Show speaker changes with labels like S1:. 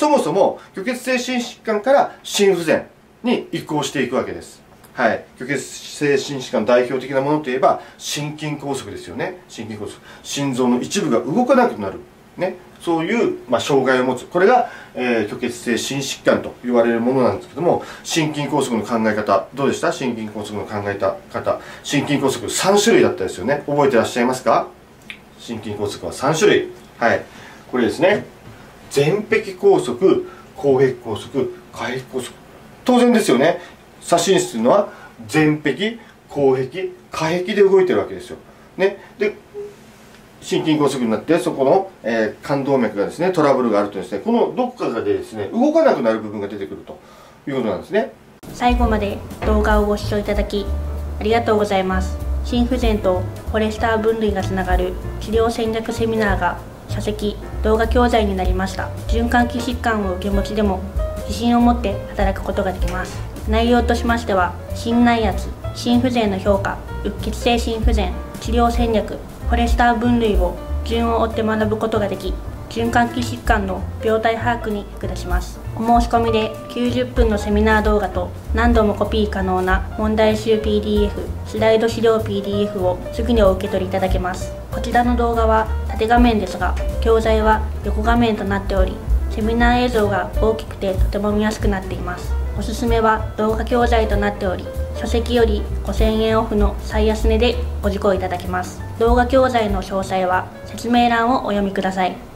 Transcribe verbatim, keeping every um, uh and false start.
S1: そもそも虚血性心疾患から心不全に移行していくわけです。はい、虚血性心疾患代表的なものといえば心筋梗塞ですよね。心筋梗塞、心臓の一部が動かなくなる、ね、そういう、まあ、障害を持つ、これが、えー、虚血性心疾患と言われるものなんですけども、心筋梗塞の考え方どうでした？心筋梗塞の考え方、心筋梗塞さん種類だったですよね。覚えてらっしゃいますか？心筋梗塞はさん種類。はい、これですね。前壁梗塞、後壁梗塞、下壁梗塞、当然ですよね。左心室というのは前壁、後壁、下壁で動いてるわけですよ。ね、で心筋梗塞になってそこの、えー、冠動脈がですねトラブルがあるとですね、このどこかでですね動かなくなる部分が出てくるということなんですね。
S2: 最後まで動画をご視聴いただきありがとうございます。心不全とフォレスター分類がつながる治療戦略セミナーが書籍動画教材になりました。循環器疾患を受け持ちでも自信を持って働くことができます。内容としましては、心内圧、心不全の評価、うっ血性心不全、治療戦略、フォレスター分類を順を追って学ぶことができ、循環器疾患の病態把握に役立ちます。お申し込みできゅうじゅっぷんのセミナー動画と何度もコピー可能な問題集 ピーディーエフ、スライド資料 ピーディーエフ をすぐにお受け取りいただけます。こちらの動画は縦画面ですが、教材は横画面となっており、セミナー映像が大きくてとても見やすくなっています。おすすめは動画教材となっており、書籍よりごせんえんオフの最安値でご受講いただけます。動画教材の詳細は説明欄をお読みください。